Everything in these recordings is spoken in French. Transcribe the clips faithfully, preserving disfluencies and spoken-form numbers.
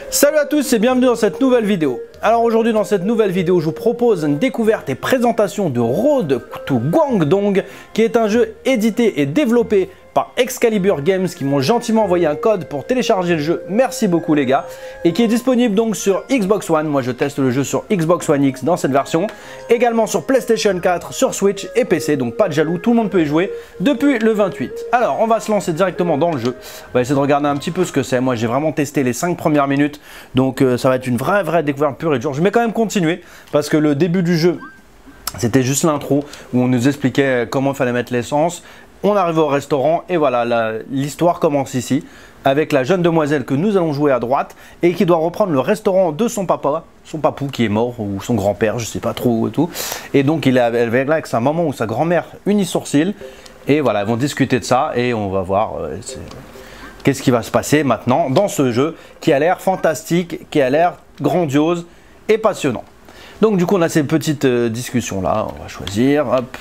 Salut à tous et bienvenue dans cette nouvelle vidéo. Alors aujourd'hui dans cette nouvelle vidéo je vous propose une découverte et présentation de Road to Guangdong qui est un jeu édité et développé par Excalibur Games qui m'ont gentiment envoyé un code pour télécharger le jeu, merci beaucoup les gars, et qui est disponible donc sur Xbox One. Moi je teste le jeu sur Xbox One X dans cette version, également sur PlayStation quatre, sur Switch et P C, donc pas de jaloux, tout le monde peut y jouer depuis le vingt-huit. Alors on va se lancer directement dans le jeu, on va essayer de regarder un petit peu ce que c'est. Moi j'ai vraiment testé les cinq premières minutes, donc euh, ça va être une vraie vraie découverte pure et dure. Je vais quand même continuer parce que le début du jeu c'était juste l'intro où on nous expliquait comment il fallait mettre l'essence. On arrive au restaurant et voilà, l'histoire commence ici avec la jeune demoiselle que nous allons jouer à droite et qui doit reprendre le restaurant de son papa, son papou qui est mort ou son grand-père, je sais pas trop et tout. Et donc il est avec, là avec sa maman ou sa grand-mère unis sourcils et voilà, ils vont discuter de ça et on va voir euh, qu'est-ce qui va se passer maintenant dans ce jeu qui a l'air fantastique, qui a l'air grandiose et passionnant. Donc du coup on a ces petites euh, discussions là, on va choisir, hop.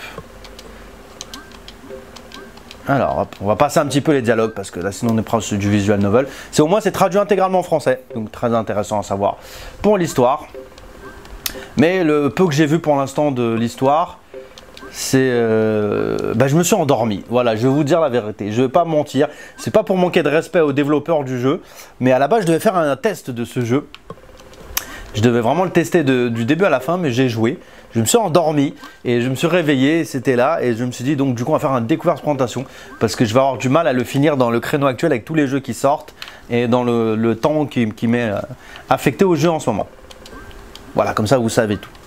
Alors, hop, on va passer un petit peu les dialogues parce que là, sinon, on est proche du visual novel. C'est au moins, c'est traduit intégralement en français, donc très intéressant à savoir pour l'histoire. Mais le peu que j'ai vu pour l'instant de l'histoire, c'est, euh, bah, je me suis endormi. Voilà, je vais vous dire la vérité. Je vais pas mentir. C'est pas pour manquer de respect aux développeurs du jeu, mais à la base, je devais faire un test de ce jeu. Je devais vraiment le tester de, du début à la fin, mais j'ai joué. Je me suis endormi et je me suis réveillé, c'était là et je me suis dit donc du coup on va faire une découverte présentation parce que je vais avoir du mal à le finir dans le créneau actuel avec tous les jeux qui sortent et dans le, le temps qui, qui m'est affecté au jeu en ce moment. Voilà, comme ça vous savez tout.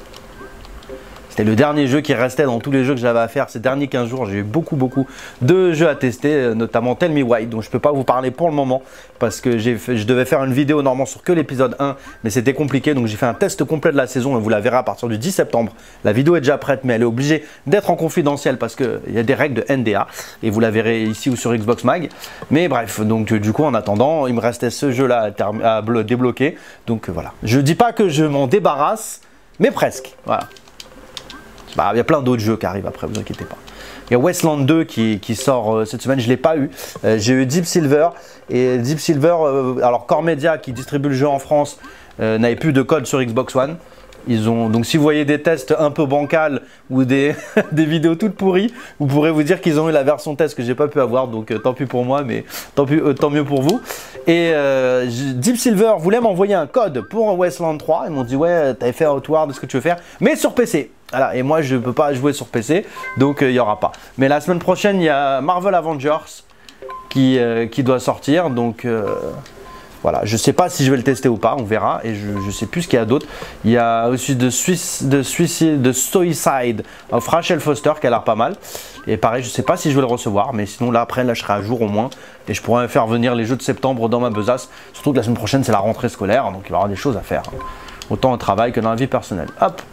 C'était le dernier jeu qui restait dans tous les jeux que j'avais à faire ces derniers quinze jours. J'ai eu beaucoup beaucoup de jeux à tester, notamment Tell Me Why, dont je ne peux pas vous parler pour le moment parce que fait, je devais faire une vidéo normalement sur que l'épisode un, mais c'était compliqué. Donc j'ai fait un test complet de la saison et vous la verrez à partir du dix septembre. La vidéo est déjà prête, mais elle est obligée d'être en confidentiel parce qu'il y a des règles de N D A et vous la verrez ici ou sur Xbox Mag. Mais bref, donc du coup en attendant, il me restait ce jeu-là à, à débloquer. Donc voilà, je ne dis pas que je m'en débarrasse, mais presque. Voilà. Bah, il y a plein d'autres jeux qui arrivent après, vous inquiétez pas. Il y a Wasteland deux qui, qui sort euh, cette semaine, je ne l'ai pas eu. Euh, J'ai eu Deep Silver. Et Deep Silver, euh, alors Core Media qui distribue le jeu en France, euh, n'avait plus de code sur Xbox One. Ils ont, donc si vous voyez des tests un peu bancals ou des, des vidéos toutes pourries, vous pourrez vous dire qu'ils ont eu la version test que j'ai pas pu avoir, donc euh, tant pis pour moi, mais tant, pis, euh, tant mieux pour vous. Et euh, Deep Silver voulait m'envoyer un code pour Wasteland trois, ils m'ont dit ouais t'avais fait Outward, est-ce que tu veux faire, mais sur P C. Voilà, et moi je ne peux pas jouer sur P C, donc il euh, n'y aura pas. Mais la semaine prochaine il y a Marvel Avengers qui, euh, qui doit sortir, donc... Euh, voilà, je ne sais pas si je vais le tester ou pas, on verra. Et je ne sais plus ce qu'il y a d'autre. Il y a aussi de, Suisse, de, Suicide, de Suicide of Rachel Foster qui a l'air pas mal. Et pareil, je ne sais pas si je vais le recevoir. Mais sinon, là, après, là, je serai à jour au moins. Et je pourrais faire venir les jeux de septembre dans ma besace. Surtout que la semaine prochaine, c'est la rentrée scolaire. Donc, il va y avoir des choses à faire. Autant au travail que dans la vie personnelle. Hop.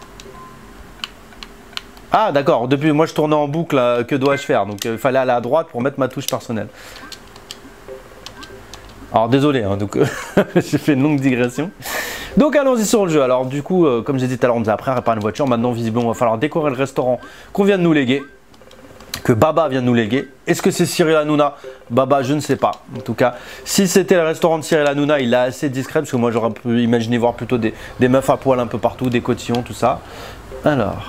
Ah, d'accord. Depuis, moi, je tournais en boucle. Là, que dois-je faire? Donc, il fallait aller à droite pour mettre ma touche personnelle. Alors désolé, hein, donc j'ai fait une longue digression. Donc allons-y sur le jeu. Alors du coup, euh, comme j'ai dit tout à l'heure, on nous a appris à réparer une voiture. Maintenant, visiblement, il va falloir décorer le restaurant qu'on vient de nous léguer, que Baba vient de nous léguer. Est-ce que c'est Cyril Hanouna? Baba, je ne sais pas. En tout cas, si c'était le restaurant de Cyril Hanouna, il est assez discret parce que moi j'aurais pu imaginer voir plutôt des, des meufs à poil un peu partout, des cotillons, tout ça. Alors.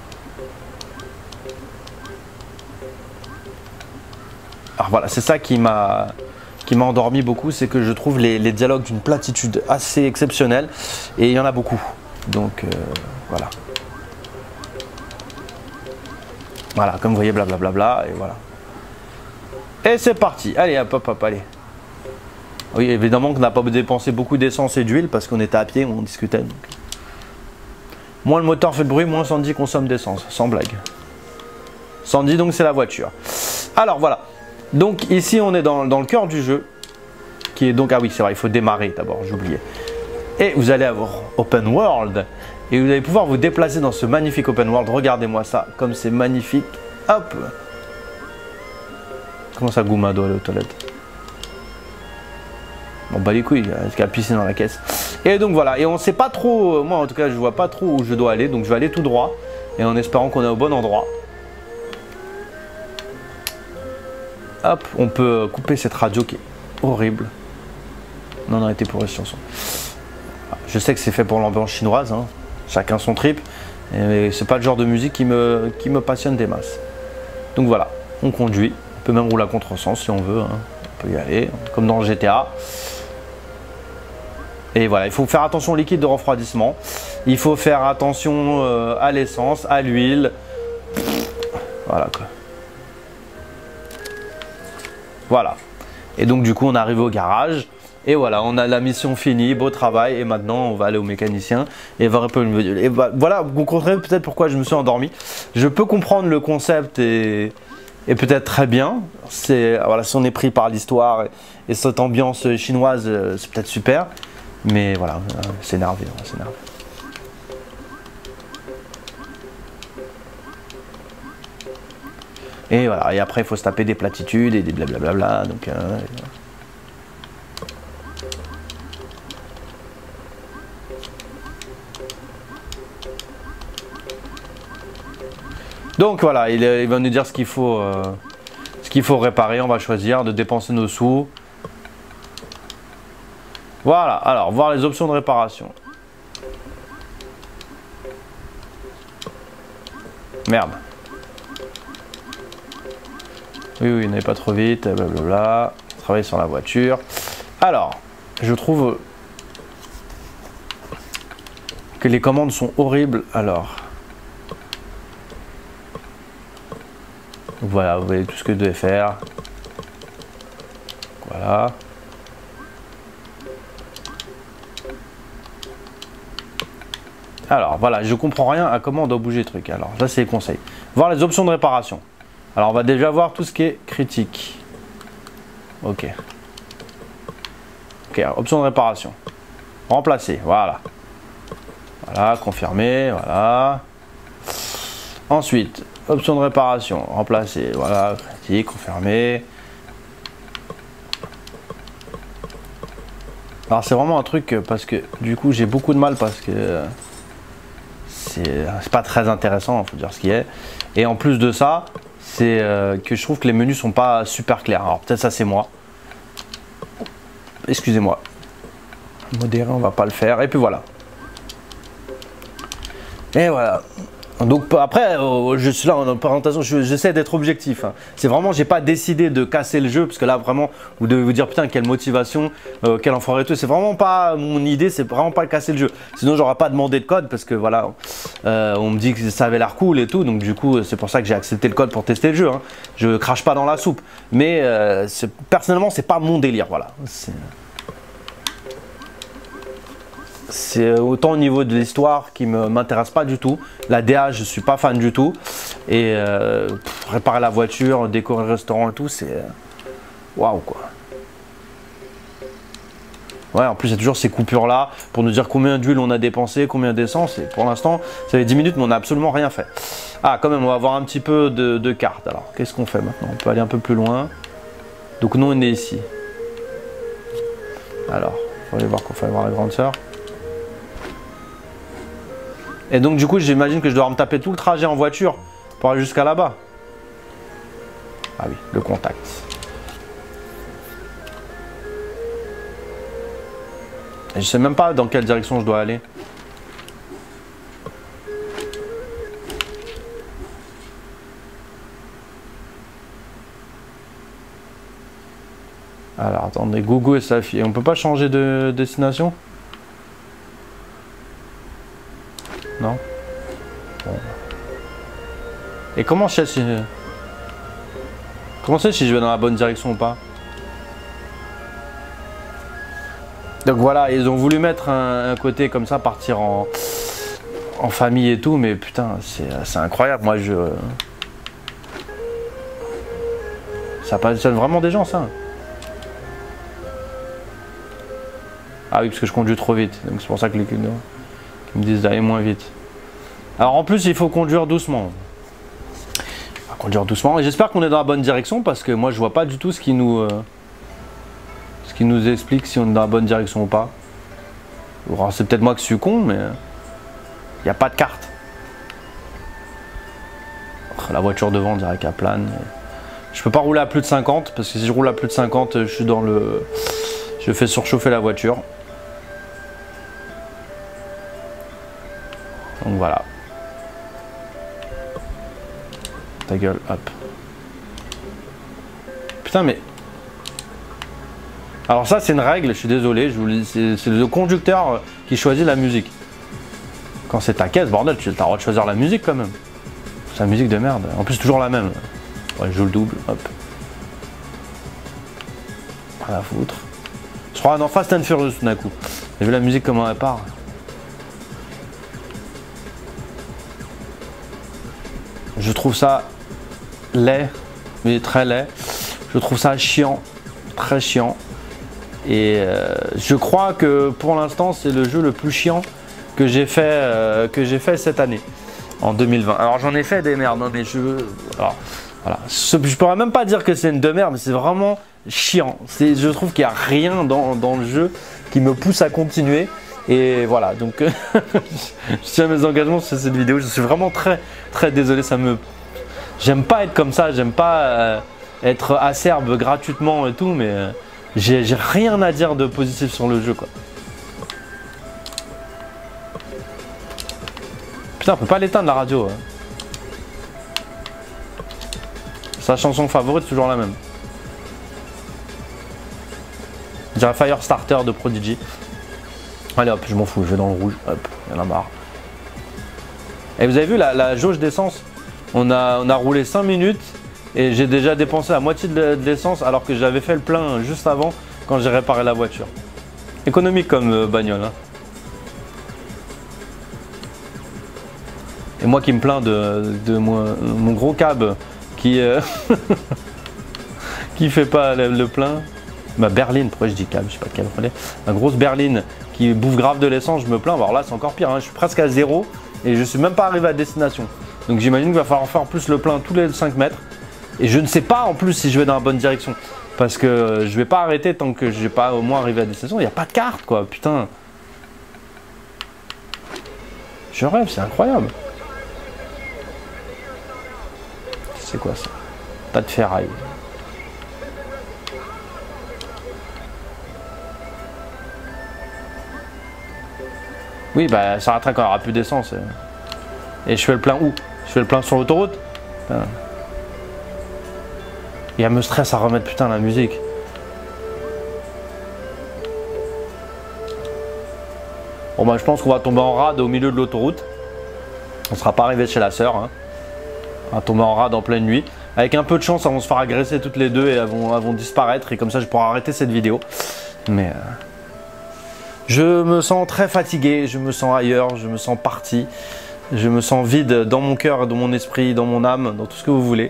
Alors voilà, c'est ça qui m'a... qui m'a endormi beaucoup, c'est que je trouve les, les dialogues d'une platitude assez exceptionnelle et il y en a beaucoup. Donc euh, voilà. Voilà, comme vous voyez, blablabla, bla, bla, et voilà. Et c'est parti. Allez, hop, hop, hop, allez. Oui, évidemment qu'on n'a pas dépensé beaucoup d'essence et d'huile parce qu'on était à pied, on discutait. Donc. Moins le moteur fait de bruit, moins Sandy consomme d'essence, sans blague. Sandy, donc, c'est la voiture. Alors, voilà. Donc ici on est dans, dans le cœur du jeu qui est donc, ah oui c'est vrai, il faut démarrer d'abord, j'oubliais. Et vous allez avoir Open World et vous allez pouvoir vous déplacer dans ce magnifique Open World. Regardez-moi ça, comme c'est magnifique. Hop. Comment ça Gouma doit aller aux toilettes? Bon bah les couilles, est-ce qu'il y a piscine dans la caisse? Et donc voilà, et on sait pas trop, moi en tout cas je vois pas trop où je dois aller, donc je vais aller tout droit et en espérant qu'on est au bon endroit. Hop, on peut couper cette radio qui est horrible. Non, non, était pour cette chanson. Je sais que c'est fait pour l'ambiance chinoise, hein. Chacun son trip, mais c'est pas le genre de musique qui me, qui me passionne des masses. Donc voilà, on conduit, on peut même rouler à contresens si on veut, hein. On peut y aller, comme dans le G T A. Et voilà, il faut faire attention au liquide de refroidissement, il faut faire attention euh, à l'essence, à l'huile, voilà quoi. Voilà, et donc du coup on arrive au garage. Et voilà, on a la mission finie, beau travail, et maintenant on va aller au mécanicien et voir un peu le... Et voilà, vous comprenez peut-être pourquoi je me suis endormi. Je peux comprendre le concept et, et peut-être très bien. C'est voilà, si on est pris par l'histoire et, et cette ambiance chinoise, c'est peut-être super. Mais voilà, c'est énervé, c'est énervé. Et voilà, et après il faut se taper des platitudes et des blablabla. Donc, euh, Donc voilà, il, il va nous dire ce qu'il faut, euh, ce qu'il faut réparer. On va choisir de dépenser nos sous. Voilà, alors voir les options de réparation. Merde. Oui, oui, n'allez pas trop vite, blablabla. Travailler sur la voiture. Alors, je trouve que les commandes sont horribles. Alors. Voilà, vous voyez tout ce que je devais faire. Voilà. Alors voilà, je comprends rien à comment on doit bouger le truc. Alors là c'est les conseils. Voir les options de réparation. Alors on va déjà voir tout ce qui est critique. Ok. Ok, option de réparation. Remplacer, voilà. Voilà, confirmer, voilà. Ensuite, option de réparation, remplacer, voilà, critique, confirmer. Alors c'est vraiment un truc parce que du coup j'ai beaucoup de mal parce que c'est pas très intéressant, il faut dire ce qui est. Et en plus de ça, c'est euh, que je trouve que les menus sont pas super clairs. Alors peut-être ça c'est moi. Excusez-moi. Modéré, on va pas le faire. Et puis voilà. Et voilà. Donc après, euh, je suis là en présentation, j'essaie d'être objectif. Hein. C'est vraiment, j'ai pas décidé de casser le jeu parce que là vraiment, vous devez vous dire putain quelle motivation, euh, quel enfoiré et tout. C'est vraiment pas mon idée, c'est vraiment pas de casser le jeu. Sinon j'aurais pas demandé de code parce que voilà, euh, on me dit que ça avait l'air cool et tout. Donc du coup c'est pour ça que j'ai accepté le code pour tester le jeu. Hein. Je crache pas dans la soupe, mais euh, personnellement c'est pas mon délire. Voilà. C'est autant au niveau de l'histoire qui ne m'intéresse pas du tout. La D A, je ne suis pas fan du tout. Et euh, pff, réparer la voiture, décorer le restaurant et tout, c'est waouh quoi. Ouais, en plus, il y a toujours ces coupures-là pour nous dire combien d'huile on a dépensé, combien d'essence. Et pour l'instant, ça fait dix minutes, mais on n'a absolument rien fait. Ah, quand même, on va avoir un petit peu de, de cartes. Alors, qu'est-ce qu'on fait maintenant? On peut aller un peu plus loin. Donc, nous, on est ici. Alors, il faut aller voir qu'on fait voir la grande sœur. Et donc du coup j'imagine que je dois me taper tout le trajet en voiture pour aller jusqu'à là-bas. Ah oui, le contact. Et je sais même pas dans quelle direction je dois aller. Alors attendez, Gogo et sa fille, on peut pas changer de destination? Non. Bon. Et comment je sais si... Comment je sais si je vais dans la bonne direction ou pas? Donc voilà, ils ont voulu mettre un, un côté comme ça, partir en, en famille et tout, mais putain, c'est incroyable. Moi, je... Ça passionne vraiment des gens, ça. Ah oui, parce que je conduis trop vite. Donc c'est pour ça que les clients me disent d'aller moins vite. Alors en plus, il faut conduire doucement. On va conduire doucement. Et j'espère qu'on est dans la bonne direction parce que moi, je vois pas du tout ce qui nous... Euh, ce qui nous explique si on est dans la bonne direction ou pas. C'est peut-être moi qui suis con, mais... Il n'y a pas de carte. La voiture devant, on dirait qu'elle plane. Je peux pas rouler à plus de cinquante parce que si je roule à plus de cinquante, je suis dans le... Je fais surchauffer la voiture. Donc voilà. Ta gueule, hop. Putain mais... Alors ça c'est une règle, je suis désolé, je vous le dis, c'est le conducteur qui choisit la musique. Quand c'est ta caisse, bordel, tu as le droit de choisir la musique quand même. C'est la musique de merde. En plus toujours la même. Ouais, je joue le double, hop. Rien à foutre. Je crois dans Fast and Furious tout d'un coup. J'ai vu la musique comment elle part. Je trouve ça laid, mais très laid. Je trouve ça chiant, très chiant. Et euh, je crois que pour l'instant c'est le jeu le plus chiant que j'ai fait, euh, que j'ai fait cette année, en deux mille vingt. Alors j'en ai fait des merdes, hein, mais je... Alors, voilà. Je pourrais même pas dire que c'est une de merde, mais c'est vraiment chiant. Je trouve qu'il n'y a rien dans, dans le jeu qui me pousse à continuer. Et voilà, donc je tiens mes engagements sur cette vidéo. Je suis vraiment très très désolé, ça me... J'aime pas être comme ça, j'aime pas euh, être acerbe gratuitement et tout, mais euh, j'ai rien à dire de positif sur le jeu, quoi. Putain, on peut pas l'éteindre la radio. Hein. Sa chanson favorite, toujours la même. Je dirais Firestarter de Prodigy. Allez hop, je m'en fous, je vais dans le rouge. Hop, il y en a marre. Et vous avez vu la, la jauge d'essence, on a, on a roulé cinq minutes et j'ai déjà dépensé la moitié de l'essence alors que j'avais fait le plein juste avant quand j'ai réparé la voiture. Économique comme euh, bagnole. Hein. Et moi qui me plains de, de moi, mon gros cab qui euh, qui fait pas le, le plein. Ma berline, pourquoi je dis cab, je sais pas de quelle relais. Ma grosse berline qui bouffe grave de l'essence, je me plains. Alors là c'est encore pire, hein. Je suis presque à zéro et je suis même pas arrivé à destination. Donc j'imagine qu'il va falloir faire plus le plein tous les cinq mètres. Et je ne sais pas en plus si je vais dans la bonne direction. Parce que je vais pas arrêter tant que je n'ai pas au moins arrivé à destination. Il n'y a pas de carte quoi, putain. Je rêve, c'est incroyable. C'est quoi ça? Pas de ferraille. Oui, bah ça arrêtera quand il n'y aura plus d'essence. Et... et je fais le plein où? Je fais le plein sur l'autoroute? Et elle me stresse à remettre putain la musique. Bon bah je pense qu'on va tomber en rade au milieu de l'autoroute. On ne sera pas arrivé chez la sœur. Hein. On va tomber en rade en pleine nuit. Avec un peu de chance, elles vont se faire agresser toutes les deux et elles vont, elles vont disparaître. Et comme ça, je pourrai arrêter cette vidéo. Mais... Euh... Je me sens très fatigué, je me sens ailleurs, je me sens parti. Je me sens vide dans mon cœur, dans mon esprit, dans mon âme, dans tout ce que vous voulez.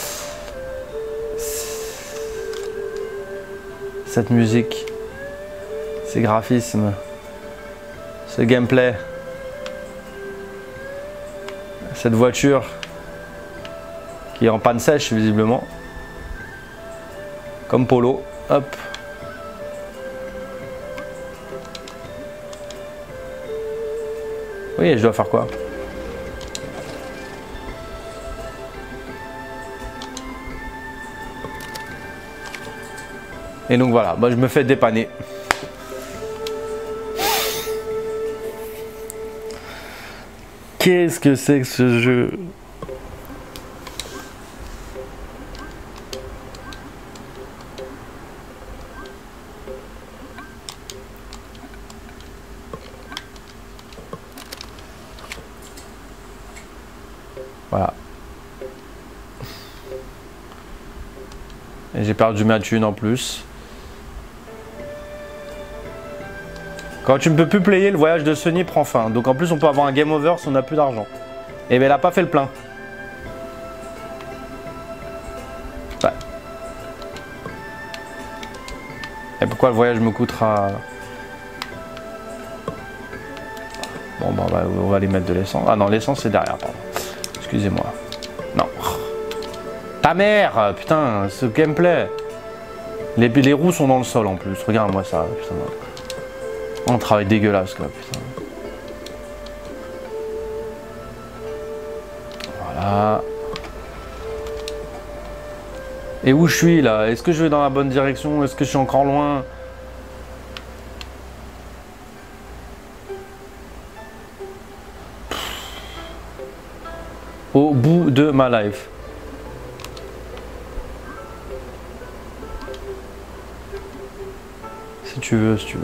Cette musique, ces graphismes, ce gameplay, cette voiture qui est en panne sèche visiblement, comme Polo, hop. Oui, je dois faire quoi? Et donc voilà, moi je me fais dépanner. Qu'est-ce que c'est que ce jeu? Voilà. Et j'ai perdu ma thune en plus. Quand tu ne peux plus player, le voyage de Sony prend fin. Donc en plus on peut avoir un game over si on n'a plus d'argent. Et bien elle n'a pas fait le plein. Ouais. Et pourquoi le voyage me coûtera... Bon bah on va, on va aller mettre de l'essence. Ah non, l'essence c'est derrière, pardon. Excusez-moi. Non. Ta mère, putain, ce gameplay. Les, les roues sont dans le sol en plus. Regarde-moi ça, putain. Oh, un travail dégueulasse, quoi, putain. Voilà. Et où je suis là? Est-ce que je vais dans la bonne direction? Est-ce que je suis encore loin? au bout de ma life. Si tu veux, si tu veux.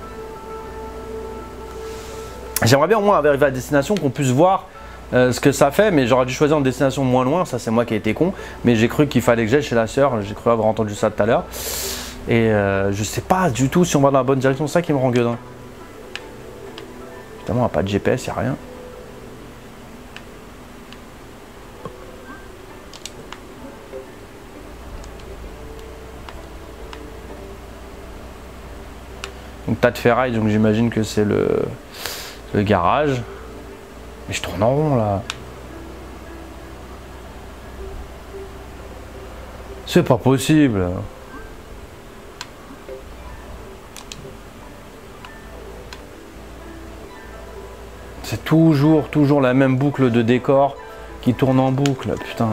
J'aimerais bien au moins arriver à destination qu'on puisse voir euh, ce que ça fait, mais j'aurais dû choisir une destination moins loin, ça c'est moi qui ai été con, mais j'ai cru qu'il fallait que j'aille chez la sœur, j'ai cru avoir entendu ça tout à l'heure, et euh, je sais pas du tout si on va dans la bonne direction, c'est ça qui me rend gueudin. Évidemment, on n'a pas de G P S, il n'y a rien. Donc tas de ferraille, donc j'imagine que c'est le, le garage. Mais je tourne en rond là. C'est pas possible. C'est toujours, toujours la même boucle de décor qui tourne en boucle, putain.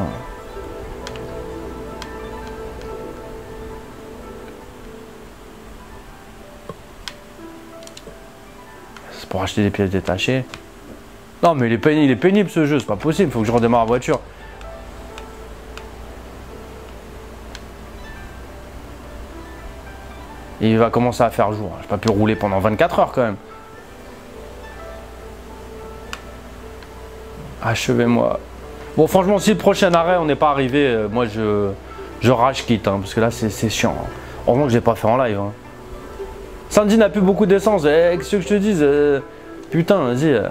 C'est pour acheter des pièces détachées. Non mais il est pénible, il est pénible ce jeu, c'est pas possible, il faut que je redémarre la voiture. Et il va commencer à faire jour. J'ai pas pu rouler pendant vingt-quatre heures quand même. Achevez-moi. Bon franchement si le prochain arrêt on n'est pas arrivé, euh, moi je, je rage quitte hein, parce que là c'est chiant. Hein. Heureusement que je l'ai pas fait en live. Hein. Sandy n'a plus beaucoup d'essence, eh, qu'est-ce que je te dise euh, putain, vas-y. Euh.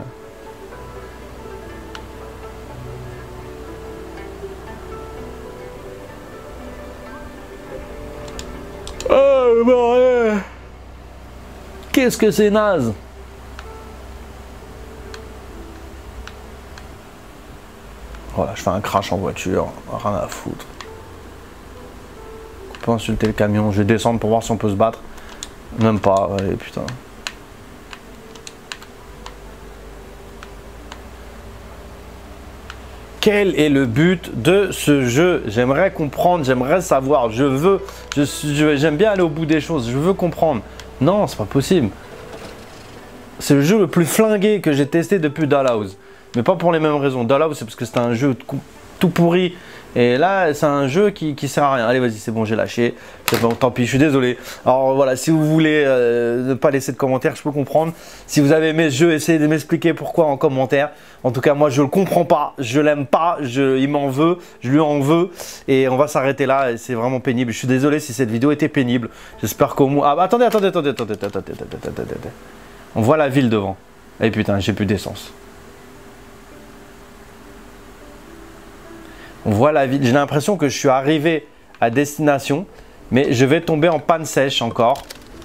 Oh bordel. Qu'est-ce que c'est naze. Voilà, je fais un crash en voiture, rien à foutre. On peut insulter le camion, je vais descendre pour voir si on peut se battre. Même pas, allez putain. Quel est le but de ce jeu? J'aimerais comprendre, j'aimerais savoir, je veux, je suis, j'aime bien aller au bout des choses, je veux comprendre. Non, c'est pas possible. C'est le jeu le plus flingué que j'ai testé depuis Dollhouse. Mais pas pour les mêmes raisons. Dollhouse, c'est parce que c'est un jeu tout pourri. Et là, c'est un jeu qui, qui sert à rien. Allez, vas-y, c'est bon, j'ai lâché. C'est bon, tant pis, je suis désolé. Alors voilà, si vous voulez euh, ne pas laisser de commentaires, je peux comprendre. Si vous avez aimé ce jeu, essayez de m'expliquer pourquoi en commentaire. En tout cas, moi, je le comprends pas. Je l'aime pas. Je, il m'en veut. Je lui en veux. Et on va s'arrêter là. C'est vraiment pénible. Je suis désolé si cette vidéo était pénible. J'espère qu'au moins... Ah, bah, attendez, attendez, attendez, attendez, attendez, attendez, attendez, attendez. On voit la ville devant. Et putain, j'ai plus d'essence. On voit la ville. J'ai l'impression que je suis arrivé à destination, mais je vais tomber en panne sèche encore.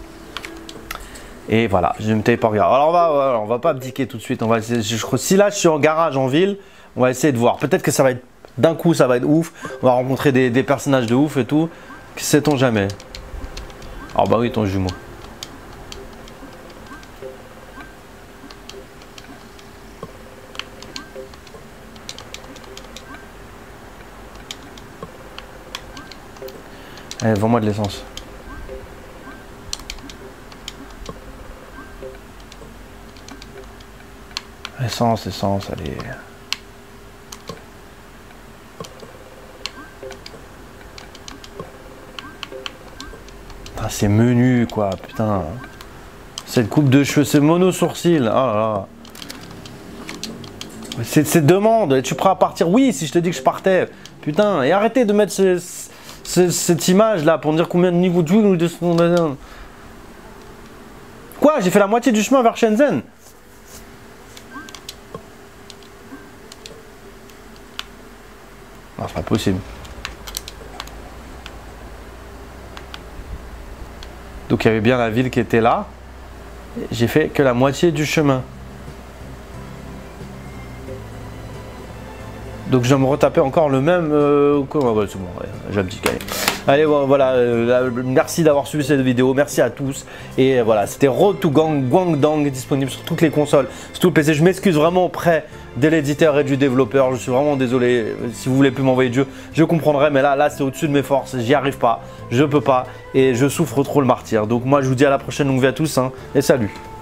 Et voilà, je ne me taille pas regarder. Alors on va, voilà, on va pas abdiquer tout de suite. On va essayer, je, si là je suis en garage en ville, on va essayer de voir. Peut-être que ça va être d'un coup, ça va être ouf. On va rencontrer des, des personnages de ouf et tout. Sait-on jamais? Alors bah oui, ton jumeau. Allez, vends-moi de l'essence. Essence, essence, allez. C'est menu quoi, putain. Cette coupe de cheveux, c'est mono sourcil. Oh là là. C'est demande. Es-tu prêt à partir? Oui, si je te dis que je partais. Putain, et arrêtez de mettre ce, ce, cette image là pour me dire combien de niveaux de jeu nous descendons. Quoi? J'ai fait la moitié du chemin vers Shenzhen. Non, c'est pas possible. Donc il y avait bien la ville qui était là. J'ai fait que la moitié du chemin. Donc je vais me retaper encore le même... Euh, comment, ouais, c'est bon, ouais, j'abdique. Allez, allez voilà, euh, merci d'avoir suivi cette vidéo, merci à tous. Et voilà, c'était Road to Gang, Guangdong, disponible sur toutes les consoles, sur tout le P C. Je m'excuse vraiment auprès de l'éditeur et du développeur, je suis vraiment désolé. Si vous voulez plus m'envoyer de jeu, je comprendrai, mais là, là c'est au-dessus de mes forces, j'y arrive pas, je peux pas, et je souffre trop le martyr. Donc moi je vous dis à la prochaine, longue vie à tous, hein, et salut.